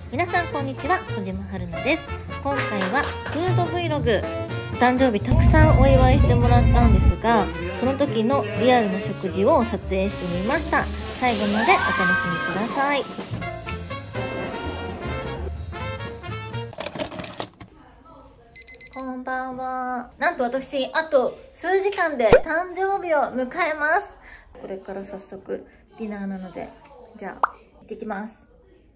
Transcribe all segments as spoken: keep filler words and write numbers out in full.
皆さんこんにちは、小島春菜です。今回はフード Vlog、誕生日たくさんお祝いしてもらったんですが、その時のリアルな食事を撮影してみました。最後までお楽しみください。こんばんは。なんと私あと数時間で誕生日を迎えます。これから早速ディナーなので、じゃあ行ってきます。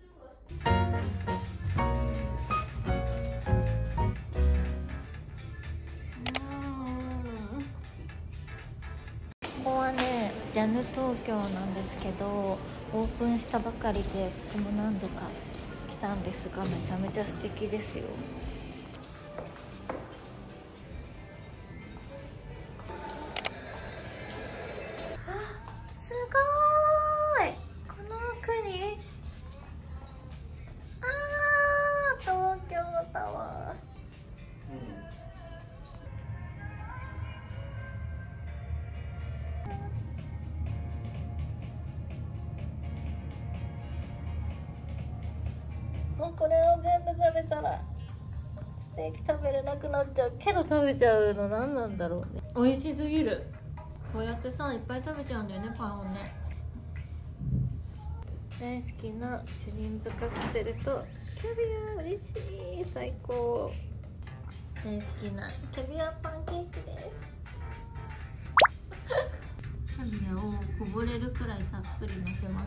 ここはね、ジャヌ東京なんですけど、オープンしたばかりで私も何度か来たんですが、めちゃめちゃ素敵ですよ。すごーい、この奥にあー、東京タワー。もうこれを全部食べたらステーキ食べれなくなっちゃうけど、食べちゃうの何なんだろうね。美味しすぎる。こうやってさ、いっぱい食べちゃうんだよね、パンをね。大好きなシュリンプカクテルとキャビア、嬉しい、最高。大好きなキャビアパンケーキです。キャビアをこぼれるくらいたっぷりのせます。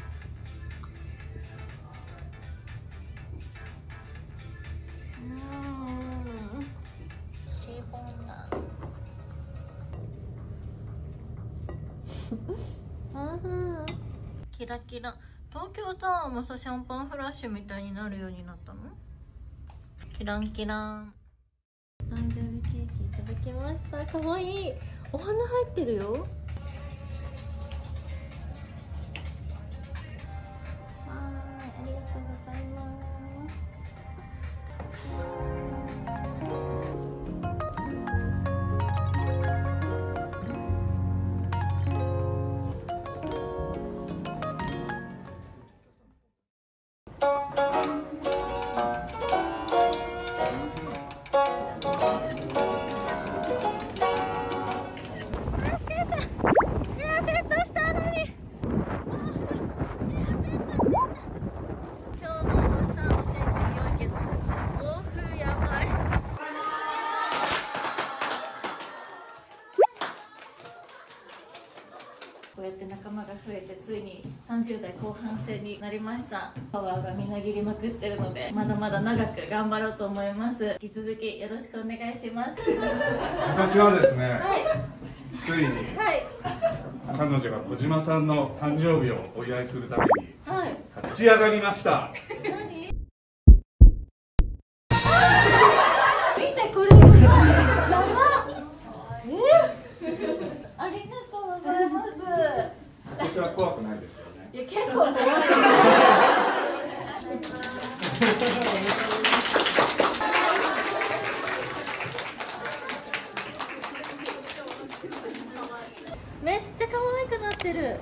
キラキラ。東京タワーもさ、シャンパンフラッシュみたいになるようになったの？キランキラン。誕生日ケーキいただきました。かわいい。お花入ってるよ。わーい、ありがとうございます。こうやって仲間が増えて、ついにさんじゅう代後半戦になりました。パワーがみなぎりまくってるので、まだまだ長く頑張ろうと思います。引き続きよろしくお願いします。 私はですね、はい、ついに、 はい、 彼女が小島さんの誕生日をお祝いするために立ち上がりました。はい、何？ 見て、これすごい。やばっ。え？ありがとうございます。 私は怖くないですよね。 いや、結構怖い。めっちゃ可愛くなってる。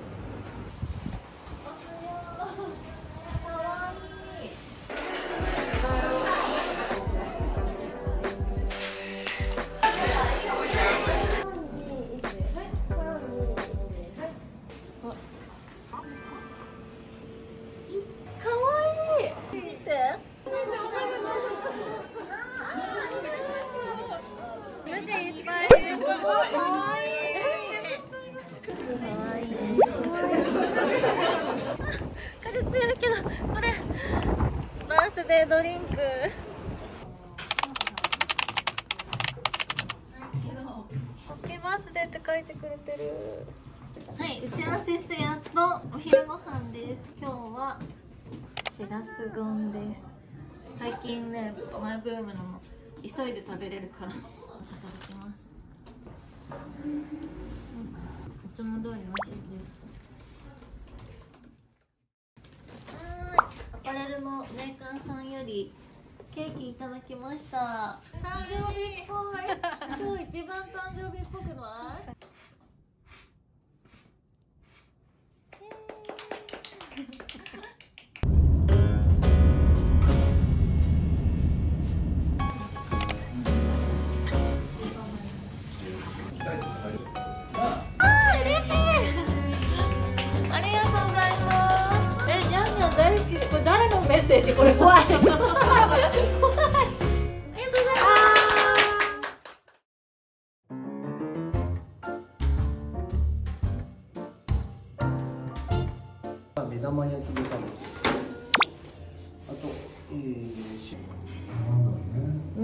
風強いけど、これバースデードリンク。ハッピーバースデーって書いてくれてる。はい、打ち合わせしてやっとお昼ご飯です。今日はしらす丼です。最近ね、マイブームの急いで食べれるからいただきます。うん、いつも通り美味しいです。アパレルのメーカーさんよりケーキいただきました。誕生日っぽい。今日一番誕生日っぽくない？ ッセージこれ怖い。怖い。ありがとうございます。目玉焼きで食べて、あと、えー、しうん。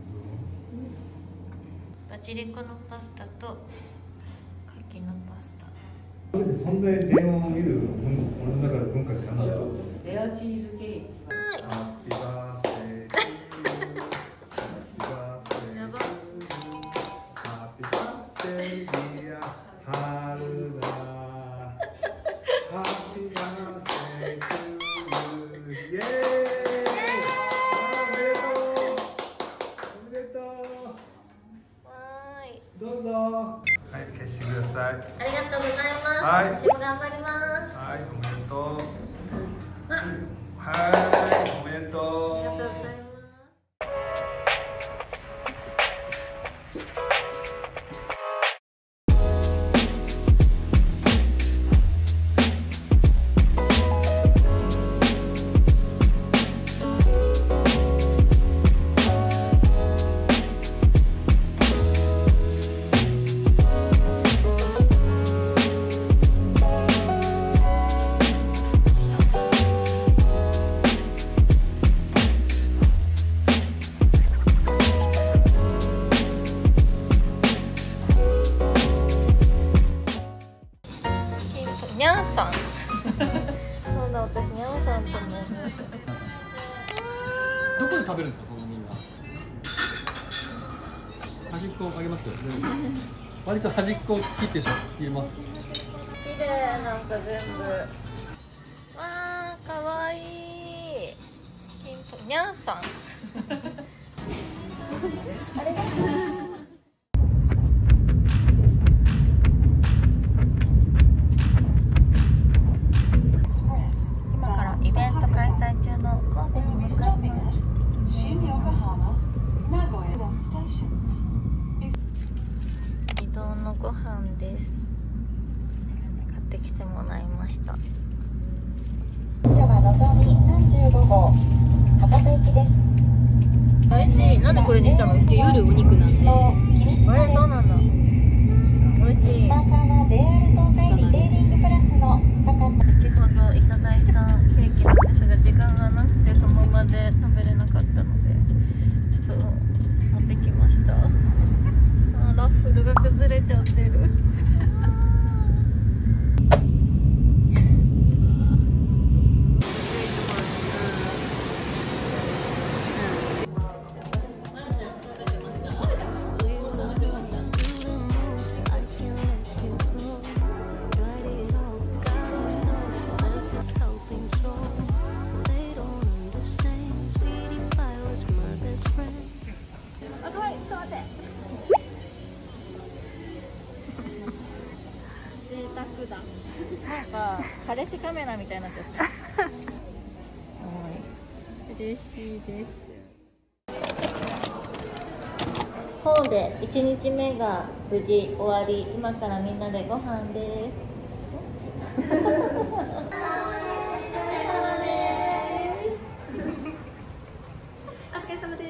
バジリコのパスタと牡蠣のパスタ。 そんなに電話を見る俺の中で文化じゃなかった。 レアチーズケーキ。 ハッピーバースデー。ハッピーバースデー。 やば。 ハッピーバースデーディア春だ。ハッピーバースデートゥーユー。イエーイ。おめでとう。おめでとう。 はい。 どうぞ。はい、消してください。 ありがとうございます。 はい。 私も頑張ります。 はい、おめでとう。はい、おめでとう。 ありがとうございます。にゃんさん。そうだ、私にゃんさんとも。 どこで食べるんですか、そのみんな。端っこあげますよ。割と端っこ好きって人います。 綺麗、なんか全部。わあ、可愛いい。金庫にゃんさん。あれが。イベント開催中の神戸に向かって移動のご飯です。買ってきてもらいました。美味しい。なんでこれにしたの？ 夜お肉なんで。 あれ、そうなんだ。美味しい。先ほどいただいたケーキなんですが、時間がなくてその場で食べれなかったのでちょっと持ってきました。あ、ラッフルが崩れちゃってる。なんか彼氏カメラみたいになっちゃった。はい、嬉しいです。神戸いちにちめが無事終わり、今からみんなでご飯です。お疲れ様です。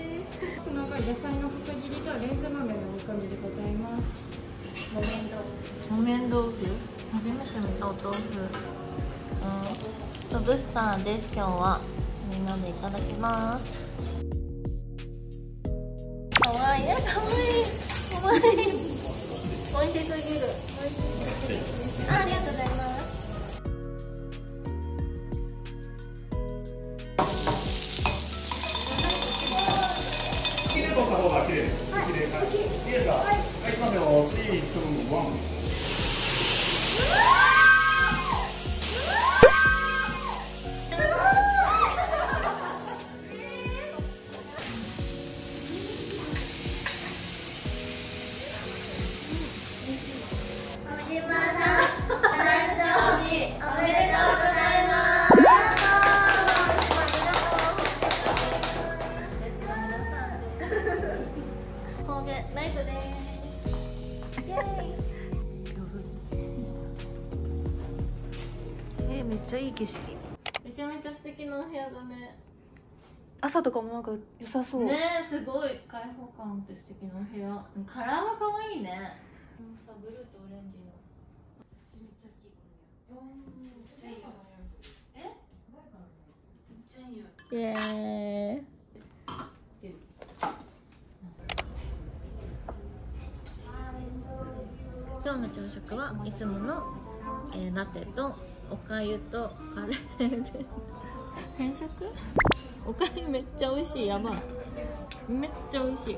その野菜の細切りとレンズ豆の煮込みでございます。木綿豆腐。 木綿豆腐。初めて見たお豆腐。うん。ロブスターです。今日はみんなでいただきます。可愛いね、可愛い。可愛い。美味しすぎる。美味しすぎる。あ、ありがとうございます。 綺麗の方が綺麗です。綺麗か。いいですか。はい。はい、いきますよ。スリー、ツー、ワン。 ナイスです。イエーイ。えー、めっちゃいい景色。めっちゃめちゃ素敵なお部屋だね。 朝とかもなんか良さそう。 ねえ、すごい開放感あって素敵なお部屋。カラーが可愛いね。このさ、ブルーとオレンジの。私めっちゃ好きこの部屋。めっちゃいいよ。え？めっちゃいいよ。イエーイ。今日の朝食はいつもの、えー、ラテとおかゆとカレーで変色？おかゆめっちゃ美味しい。やばい、めっちゃ美味しい。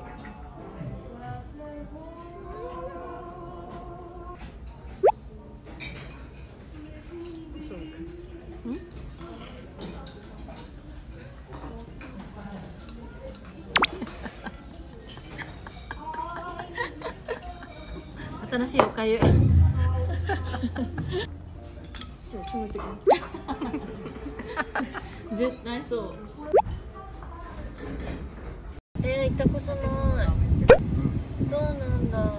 新しいおかゆ絶対そう。えー、行ったことない。そうなんだ。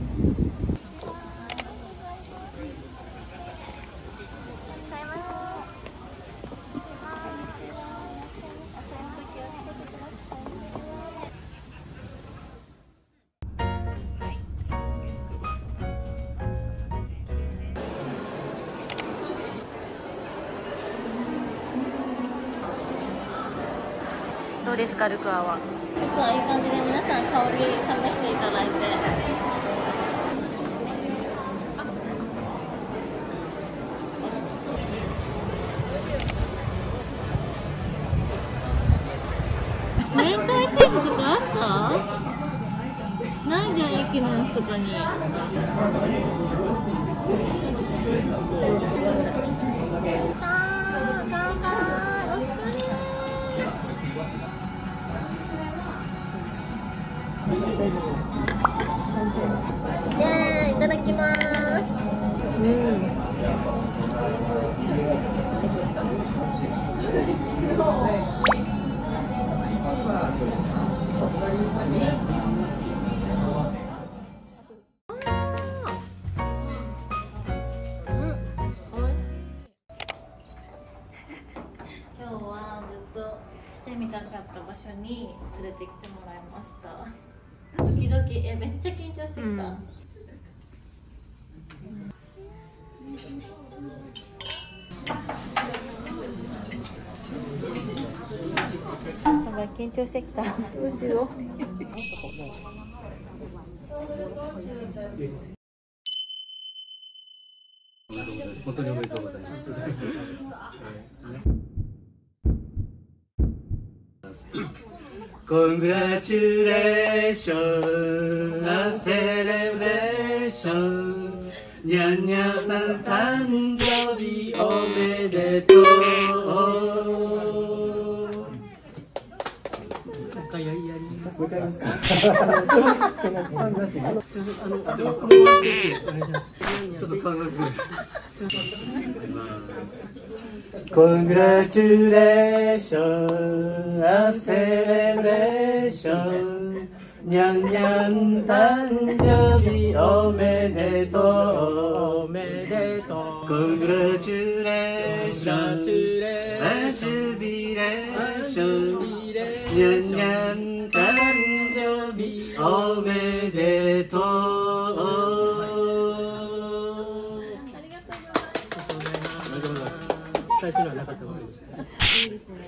どうですか、ルクアは。 ルクアいい感じで皆さん香り試していただいて。明太チーズとかあった？ないじゃん、駅のやつとかに。イエーイ、いただきます。うん。今日はずっと来てみたかった場所に連れてきてもらいました。ドキドキ、え、めっちゃ緊張してきた。うん、やばい、緊張してきた。どうしよう。 本当におめでとうございます。Congratulations, a celebration. にゃんにゃんさん誕生日おめでとう。もう一回やりやります。もう一回やりますか。ちょっと考えて。Congratulations, a celebration. にゃんにゃん誕生日おめでとう。おめでとう。Congratulations, a jubilation. にゃんにゃん誕生日おめでとう。ありがとうございます。最初のはなかったことでした。いいですね。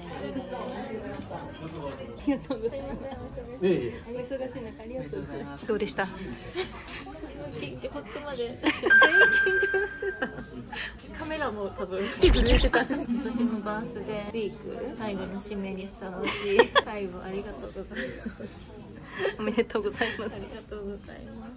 ありがとうございます。お忙しい中ありがとうございます。 どうでした？ すごい緊張、こっちまで全員緊張してた。カメラも多分震えてた。今年のバースデーウィーク最後の締めにふさわしい最後ありがとうございます。 おめでとうございます。 ありがとうございます。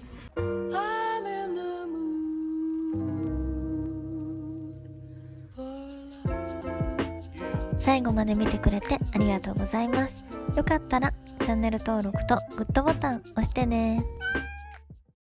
最後まで見てくれてありがとうございます。よかったらチャンネル登録とグッドボタン押してね。